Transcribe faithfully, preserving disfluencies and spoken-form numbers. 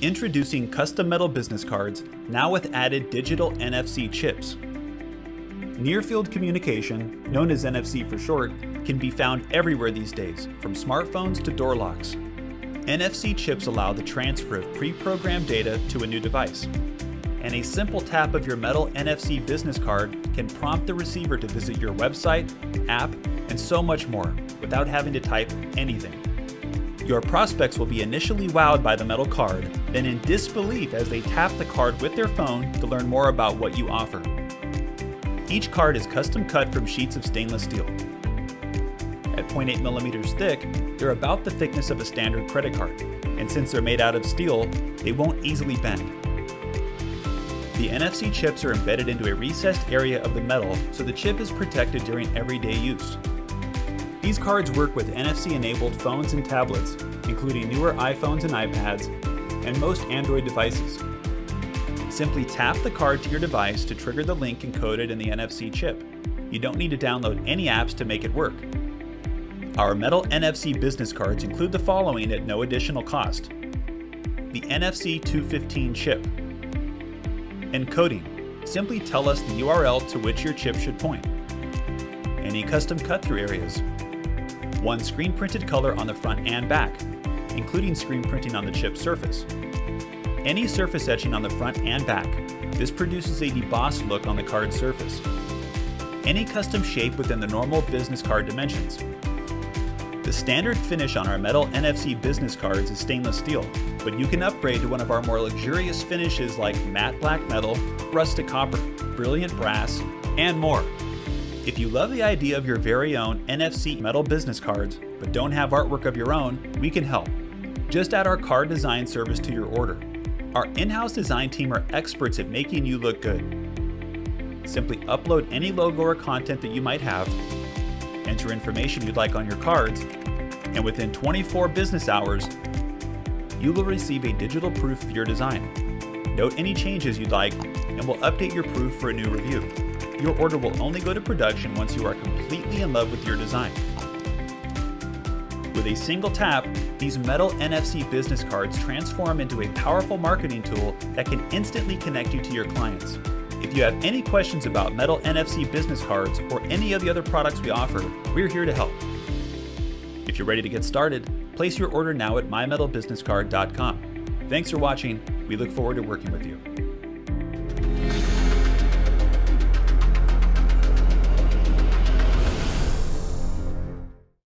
Introducing custom metal business cards, now with added digital N F C chips. Near-field communication, known as N F C for short, can be found everywhere these days, from smartphones to door locks. N F C chips allow the transfer of pre-programmed data to a new device. And a simple tap of your metal N F C business card can prompt the receiver to visit your website, app, and so much more, without having to type anything. Your prospects will be initially wowed by the metal card, then in disbelief as they tap the card with their phone to learn more about what you offer. Each card is custom cut from sheets of stainless steel. At zero point eight millimeters thick, they're about the thickness of a standard credit card, and since they're made out of steel, they won't easily bend. The N F C chips are embedded into a recessed area of the metal, so the chip is protected during everyday use. These cards work with N F C-enabled phones and tablets, including newer iPhones and iPads, and most Android devices. Simply tap the card to your device to trigger the link encoded in the N F C chip. You don't need to download any apps to make it work. Our metal N F C business cards include the following at no additional cost: the N F C two fifteen chip. Encoding. Simply tell us the U R L to which your chip should point. Any custom cut-through areas. One screen printed color on the front and back, including screen printing on the chip surface. Any surface etching on the front and back. This produces a debossed look on the card surface. Any custom shape within the normal business card dimensions. The standard finish on our metal N F C business cards is stainless steel, but you can upgrade to one of our more luxurious finishes like matte black metal, rustic copper, brilliant brass, and more. If you love the idea of your very own N F C metal business cards, but don't have artwork of your own, we can help. Just add our card design service to your order. Our in-house design team are experts at making you look good. Simply upload any logo or content that you might have, enter information you'd like on your cards, and within twenty-four business hours, you will receive a digital proof of your design. Note any changes you'd like, and we'll update your proof for a new review. Your order will only go to production once you are completely in love with your design. With a single tap, these metal N F C business cards transform into a powerful marketing tool that can instantly connect you to your clients. If you have any questions about metal N F C business cards or any of the other products we offer, we're here to help. If you're ready to get started, place your order now at my metal business card dot com. Thanks for watching. We look forward to working with you.